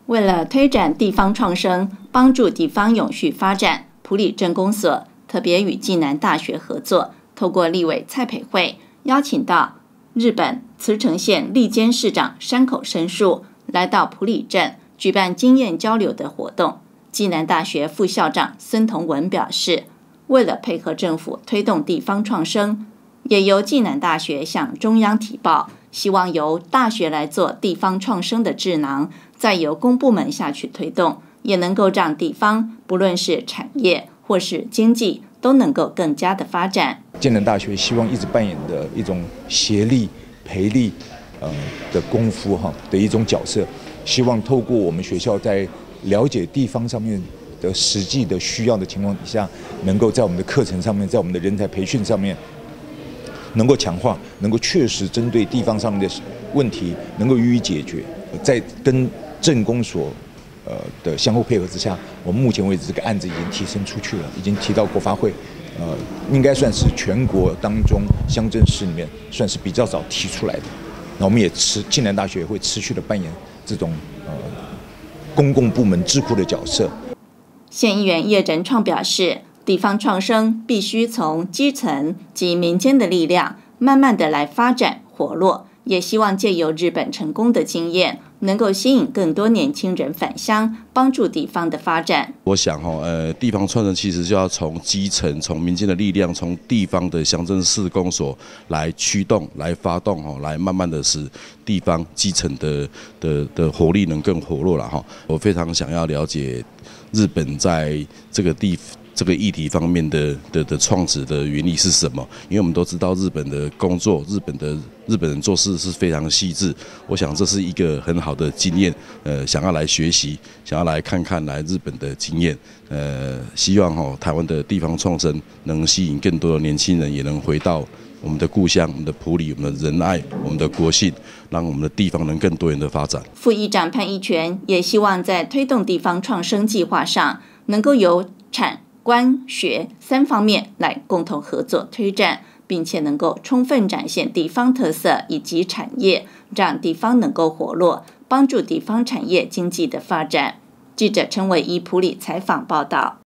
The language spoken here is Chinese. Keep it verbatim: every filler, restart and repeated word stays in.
为了推展地方创生，帮助地方永续发展，埔里镇公所特别与暨南大学合作，透过立委蔡培慧邀请到日本茨城县利间市长山口伸树来到埔里镇举办经验交流的活动。暨南大学副校长孙同文表示，为了配合政府推动地方创生，也由暨南大学向中央提报，希望由大学来做地方创生的智囊，再由公部门下去推动，也能够让地方不论是产业或是经济都能够更加的发展。 暨南大学希望一直扮演的一种协力培力呃的功夫哈的一种角色，希望透过我们学校在了解地方上面的实际的需要的情况底下，能够在我们的课程上面，在我们的人才培训上面，能够强化，能够确实针对地方上面的问题，能够予以解决。在跟镇公所呃的相互配合之下，我们目前为止这个案子已经提升出去了，已经提到国发会，呃，应该算是全国当中乡镇市里面算是比较早提出来的。那我们也持暨南大学也会持续的扮演这种呃公共部门智库的角色。 县议员叶仁创表示，地方创生必须从基层及民间的力量，慢慢的来发展活络，也希望借由日本成功的经验，能够吸引更多年轻人返乡，帮助地方的发展。 我想哈，呃，地方创生其实就要从基层、从民间的力量、从地方的乡镇市公所来驱动、来发动哈，来慢慢的使地方基层的的的活力能更活络了哈。我非常想要了解日本在这个地这个议题方面的的的创始的原理是什么？因为我们都知道日本的工作，日本的日本人做事是非常细致。我想这是一个很好的经验，呃，想要来学习，想要来看看来日本的经验，呃，希望哈、哦、台湾的地方创生能吸引更多的年轻人，也能回到我们的故乡、我们的埔里、我们的仁爱、我们的国姓，让我们的地方能更多元的发展。 副议长潘一全也希望在推动地方创生计划上，能够由产官学三方面来共同合作推展，并且能够充分展现地方特色以及产业，让地方能够活络，帮助地方产业经济的发展。记者陈伟仪埔里采访报道。